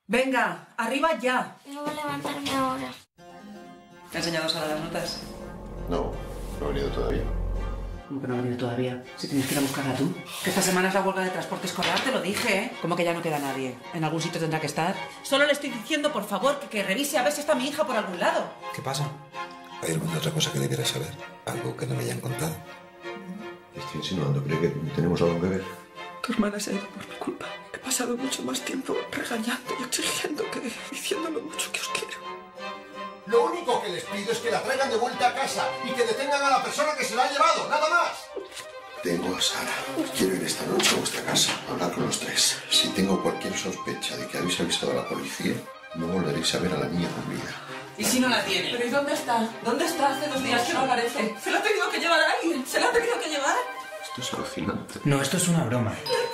Venga, arriba ya. No voy a levantarme ahora. ¿Te ha enseñado Sara las notas? No, no ha venido todavía. ¿Cómo que no ha venido todavía? Si tienes que ir a buscarla tú. Que esta semana es la huelga de transporte escolar, te lo dije, ¿eh? Como que ya no queda nadie. En algún sitio tendrá que estar. Solo le estoy diciendo, por favor, que revise a ver si está mi hija por algún lado. ¿Qué pasa? ¿Hay alguna otra cosa que debiera saber? ¿Algo que no me hayan contado? Estoy insinuando, ¿cree que tenemos algo que ver? Tu hermana se ha ido por mi culpa. He pasado mucho más tiempo regañando y exigiendo que diciendo lo mucho que os quiero. Lo único que les pido es que la traigan de vuelta a casa y que detengan a la persona que se la ha llevado, nada más. Tengo a Sara. Quiero ir esta noche a vuestra casa a hablar con los tres. Si tengo cualquier sospecha de que habéis avisado a la policía, no volveréis a ver a la niña con vida. ¿Y si no la tiene? ¿Pero y dónde está? ¿Dónde está? Hace 2 días que no aparece. ¿Se la ha tenido que llevar a alguien? ¿Se la ha tenido que llevar? Esto es alucinante. No, esto es una broma.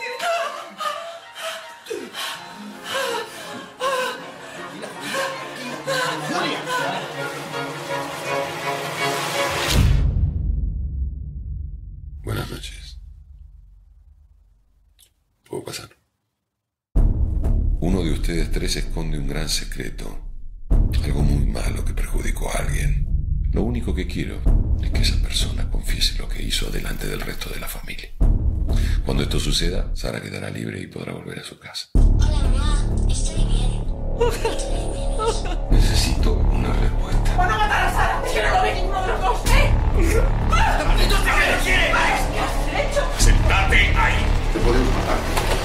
Buenas noches. ¿Puedo pasar? Uno de ustedes tres esconde un gran secreto. Algo muy malo que perjudicó a alguien. Lo único que quiero es que esa persona confiese lo que hizo delante del resto de la familia. Cuando esto suceda, Sara quedará libre y podrá volver a su casa. Hola, mamá. Estoy bien. Necesito una respuesta. ¡Van a matar a Sara! ¡Es que no lo ve ninguno de los dos! ¡Maldito sea que lo quiere! ¿Qué has hecho? ¡Sentate ahí! Te podemos matar.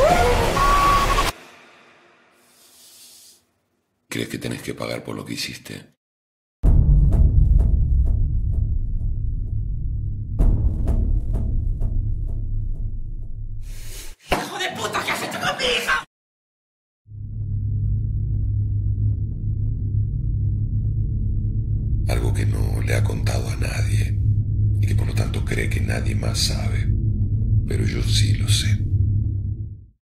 ¿Crees que tenés que pagar por lo que hiciste? ¡Hijo de puta! ¿Qué has hecho con mi hija? Algo que no le ha contado a nadie y que por lo tanto cree que nadie más sabe. Pero yo sí lo sé.